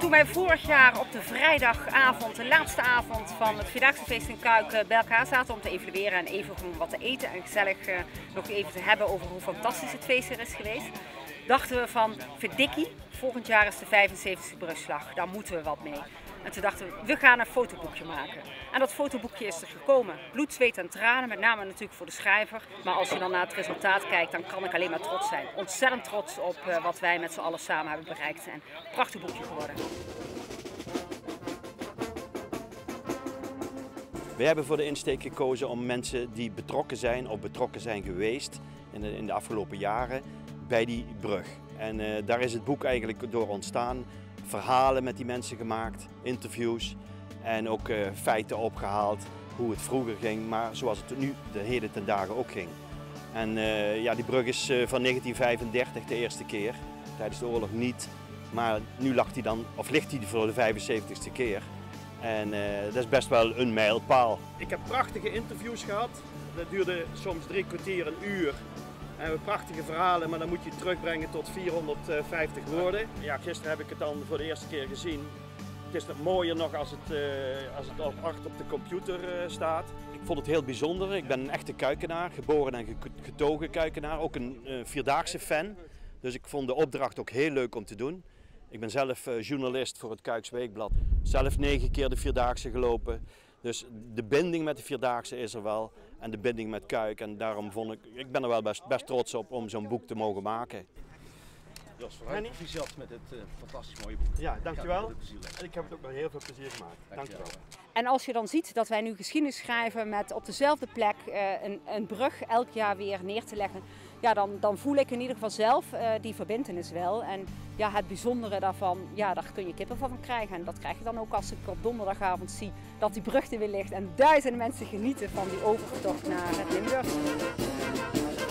Toen wij vorig jaar op de vrijdagavond, de laatste avond van het Vierdaagse feest in Kuik, bij elkaar zaten om te evalueren en even gewoon wat te eten en gezellig nog even te hebben over hoe fantastisch het feest er is geweest, dachten we van, verdikkie, volgend jaar is de 75e brugslag, daar moeten we wat mee. En toen dachten we gaan een fotoboekje maken. En dat fotoboekje is er gekomen. Bloed, zweet en tranen, met name natuurlijk voor de schrijver. Maar als je dan naar het resultaat kijkt, dan kan ik alleen maar trots zijn. Ontzettend trots op wat wij met z'n allen samen hebben bereikt. En een prachtig boekje geworden. We hebben voor de insteek gekozen om mensen die betrokken zijn of betrokken zijn geweest in de afgelopen jaren bij die brug. En daar is het boek eigenlijk door ontstaan. Verhalen met die mensen gemaakt, interviews en ook feiten opgehaald hoe het vroeger ging, maar zoals het nu de heden ten dagen ook ging. En ja, die brug is van 1935 de eerste keer, tijdens de oorlog niet, maar nu ligt hij voor de 75ste keer. En dat is best wel een mijlpaal. Ik heb prachtige interviews gehad, dat duurde soms 3 kwartier, een uur. En prachtige verhalen, maar dan moet je het terugbrengen tot 450 woorden. Ja, gisteren heb ik het dan voor de eerste keer gezien. Het is nog mooier nog als het op de computer staat. Ik vond het heel bijzonder. Ik ben een echte Kuikenaar, geboren en getogen Kuikenaar. Ook een Vierdaagse fan. Dus ik vond de opdracht ook heel leuk om te doen. Ik ben zelf journalist voor het Kuiks Weekblad. Zelf 9 keer de Vierdaagse gelopen. Dus de binding met de Vierdaagse is er wel. En de binding met Kuik. En daarom ik ben er wel best trots op om zo'n boek te mogen maken. Jos, proficiat met het fantastisch mooie boek. Ja, dankjewel. En ik heb het ook met heel veel plezier gemaakt. Dankjewel. En als je dan ziet dat wij nu geschiedenis schrijven met op dezelfde plek een brug elk jaar weer neer te leggen, ja, dan voel ik in ieder geval zelf die verbintenis wel. En ja, het bijzondere daarvan, ja, daar kun je kippenvel van krijgen. En dat krijg je dan ook als ik op donderdagavond zie dat die brug er weer ligt en duizenden mensen genieten van die overtocht naar het Limburgse.